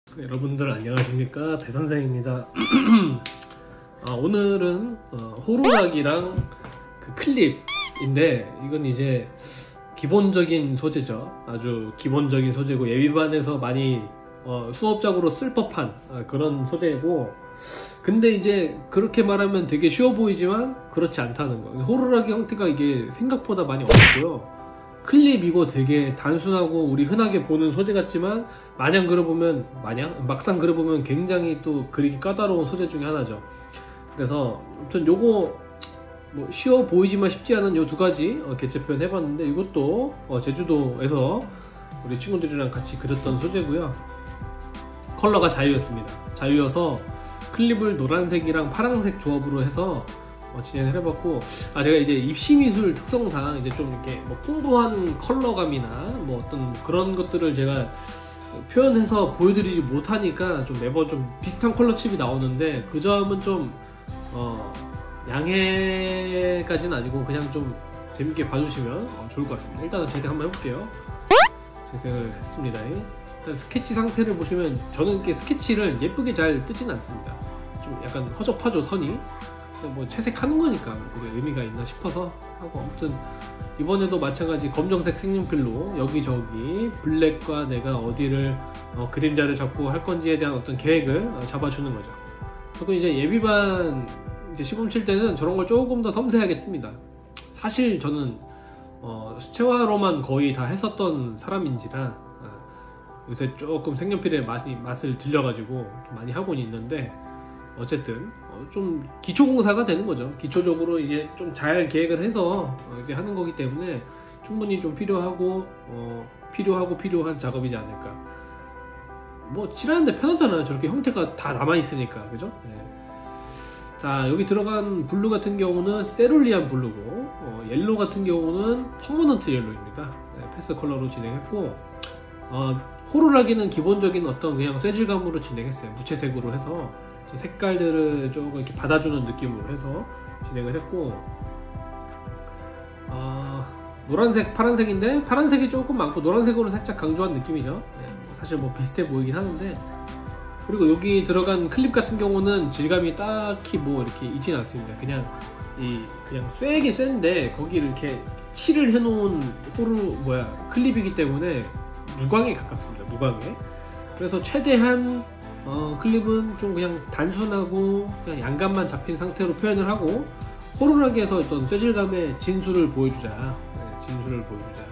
여러분들 안녕하십니까, 배선생입니다. 오늘은 호루라기랑 그 클립인데, 이건 이제 기본적인 소재죠. 아주 기본적인 소재고 예비반에서 많이 수업적으로 쓸 법한 그런 소재고, 근데 이제 그렇게 말하면 되게 쉬워 보이지만 그렇지 않다는 거. 호루라기 형태가 이게 생각보다 많이 어렵고요. 클립이고 되게 단순하고 우리 흔하게 보는 소재 같지만 막상 그려보면 굉장히 또 그리기 까다로운 소재 중에 하나죠. 그래서 아무튼 요거 뭐 쉬워 보이지만 쉽지 않은 요 두 가지 개체 표현 해봤는데, 이것도 제주도에서 우리 친구들이랑 같이 그렸던 소재고요. 컬러가 자유였습니다. 자유여서 클립을 노란색이랑 파란색 조합으로 해서 진행을 해봤고, 제가 이제 입시미술 특성상 이제 좀 이렇게 뭐 풍부한 컬러감이나 뭐 어떤 그런 것들을 제가 표현해서 보여드리지 못하니까 좀 매번 좀 비슷한 컬러 칩이 나오는데, 그 점은 좀 양해까지는 아니고 그냥 좀 재밌게 봐주시면 좋을 것 같습니다. 일단은 재생 한번 해볼게요. 재생을 했습니다. 일단 스케치 상태를 보시면 저는 이렇게 스케치를 예쁘게 잘 뜨진 않습니다. 좀 약간 허접하죠, 선이. 뭐 채색하는 거니까 그게 의미가 있나 싶어서 하고, 아무튼 이번에도 마찬가지 검정색 색연필로 여기저기 블랙과 내가 어디를 그림자를 잡고 할 건지에 대한 어떤 계획을 잡아주는 거죠. 그리고 이제 예비반 이제 시범 칠 때는 저런 걸 조금 더 섬세하게 뜹니다. 사실 저는 수채화로만 거의 다 했었던 사람인지라 요새 조금 색연필의 맛을 들려가지고 좀 많이 하고는 있는데, 어쨌든 좀 기초공사가 되는 거죠. 기초적으로 이제 좀 잘 계획을 해서 이제 하는 거기 때문에 충분히 좀 필요한 작업이지 않을까. 뭐 칠하는데 편하잖아요. 저렇게 형태가 다 남아있으니까, 그죠? 네. 자, 여기 들어간 블루 같은 경우는 세룰리안 블루고, 옐로 같은 경우는 퍼머넌트 옐로입니다. 네, 패스 컬러로 진행했고, 호루라기는 기본적인 어떤 그냥 쇠질감으로 진행했어요. 무채색으로 해서 색깔들을 조금 이렇게 받아주는 느낌으로 해서 진행을 했고, 노란색, 파란색인데 파란색이 조금 많고 노란색으로 살짝 강조한 느낌이죠. 네, 사실 뭐 비슷해 보이긴 하는데, 그리고 여기 들어간 클립 같은 경우는 질감이 딱히 뭐 이렇게 있진 않습니다. 그냥 쇠긴 쇠인데 거기를 이렇게 칠을 해놓은 클립이기 때문에 무광에 가깝습니다. 무광에. 그래서 최대한 클립은 좀 그냥 단순하고 그냥 양감만 잡힌 상태로 표현을 하고, 호루라기에서 어떤 쇠질감의 진수를 보여주자. 네, 진수를 보여주자.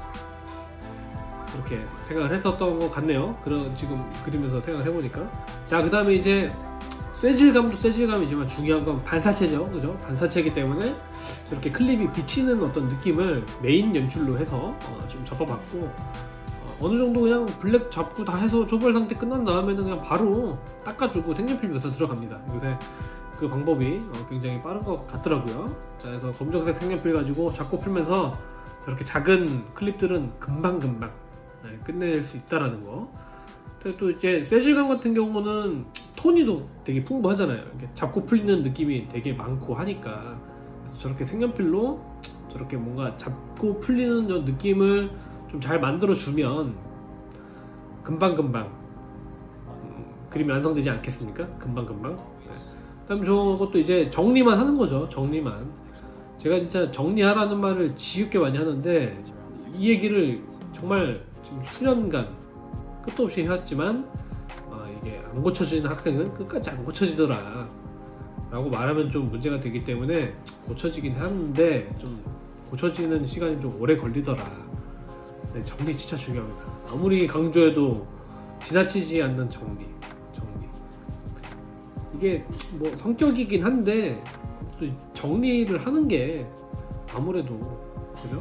그렇게 생각을 했었던 것 같네요. 지금 그리면서 생각을 해보니까. 자, 그 다음에 이제 쇠질감도 쇠질감이지만 중요한 건 반사체죠. 그죠? 반사체이기 때문에 저렇게 클립이 비치는 어떤 느낌을 메인 연출로 해서 좀 잡아봤고, 어느 정도 그냥 블랙 잡고 다 해서 조벌 상태 끝난 다음에는 그냥 바로 닦아주고 색연필 묘사 들어갑니다. 요새 그 방법이 굉장히 빠른 것 같더라고요. 자, 그래서 검정색 색연필 가지고 잡고 풀면서 저렇게 작은 클립들은 금방금방 끝낼 수 있다라는 거. 또 이제 쇠질감 같은 경우는 톤이 되게 풍부하잖아요. 이렇게 잡고 풀리는 느낌이 되게 많고 하니까, 그래서 저렇게 색연필로 저렇게 뭔가 잡고 풀리는 저 느낌을 좀 잘 만들어주면 금방금방 그림이 완성되지 않겠습니까? 금방금방. 그다음 저것도 이제 정리만 하는 거죠. 정리만. 제가 진짜 정리하라는 말을 지겹게 많이 하는데, 이 얘기를 정말 지금 수년간 끝도 없이 해왔지만 이게 안 고쳐지는 학생은 끝까지 안 고쳐지더라 라고 말하면 좀 문제가 되기 때문에 고쳐지긴 하는데, 좀 고쳐지는 시간이 좀 오래 걸리더라. 네, 정리 진짜 중요합니다. 아무리 강조해도 지나치지 않는 정리. 이게 뭐 성격이긴 한데 정리를 하는 게 아무래도, 그죠?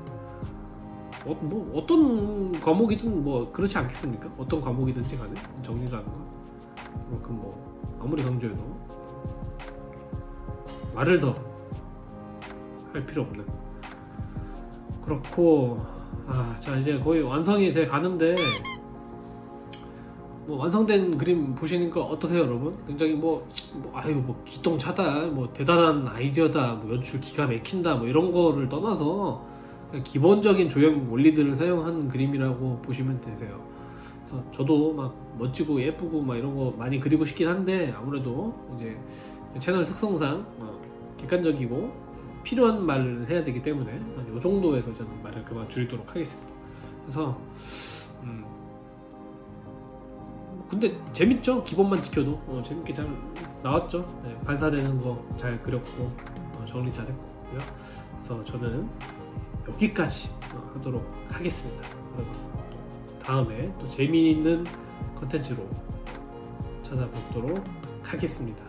뭐 어떤 과목이든 뭐 그렇지 않겠습니까? 어떤 과목이든지 간에 정리라는 건 그만큼 뭐 아무리 강조해도 말을 더 할 필요 없는. 그렇고, 자, 이제 거의 완성이 돼 가는데, 뭐 완성된 그림 보시니까 어떠세요, 여러분? 굉장히 뭐 기똥차다, 뭐 대단한 아이디어다, 뭐 연출 기가 막힌다, 뭐 이런 거를 떠나서 그냥 기본적인 조형 원리들을 사용한 그림이라고 보시면 되세요. 그래서 저도 막 멋지고 예쁘고 막 이런 거 많이 그리고 싶긴 한데 아무래도 이제 채널 특성상 객관적이고 필요한 말을 해야 되기 때문에 이 정도에서 저는 말을 그만 줄이도록 하겠습니다. 그래서 근데 재밌죠? 기본만 지켜도 재밌게 잘 나왔죠. 네, 반사되는 거 잘 그렸고 정리 잘했고요. 그래서 저는 여기까지 하도록 하겠습니다. 그리고 또 다음에 또 재미있는 컨텐츠로 찾아뵙도록 하겠습니다.